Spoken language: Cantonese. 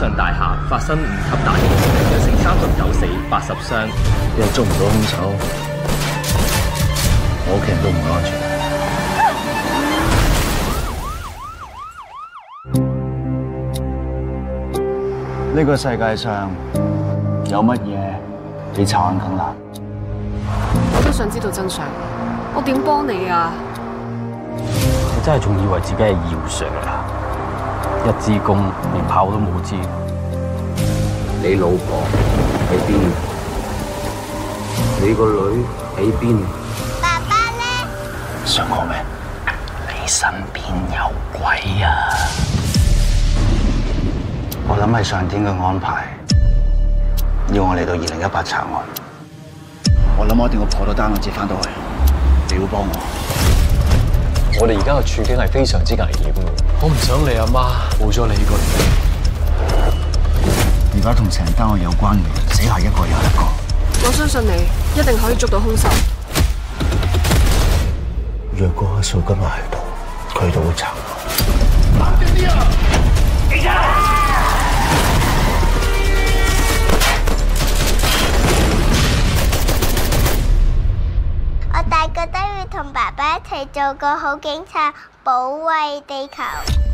上大廈發生5級大火，釀成39死80傷。 又捉唔到兇手，我屋企人都唔安全。呢個世界上有乜嘢比查案更難？ 我都想知道真相，我點幫你啊？ 你真係仲以為自己係姚 Sir 啊？一支公連炮都冇支。 你老婆喺邊？你個女喺邊？ 爸爸呢？ 想我咩？ 你身邊有鬼啊！ 我諗係上天嘅安排，要我嚟到2018查案。我諗我一定要破到單，我接翻到去。你要幫我。 我哋而家嘅處境係非常之危險嘅，我唔想你阿媽冇咗你呢個女。 而家同成單案有關嘅，死下一個又一個。 我相信你一定可以捉到兇手。 若果阿素今日喺度，佢都會查我。冷靜啲啊！ 我大個都要同爸爸一齊做個好警察，保衛地球。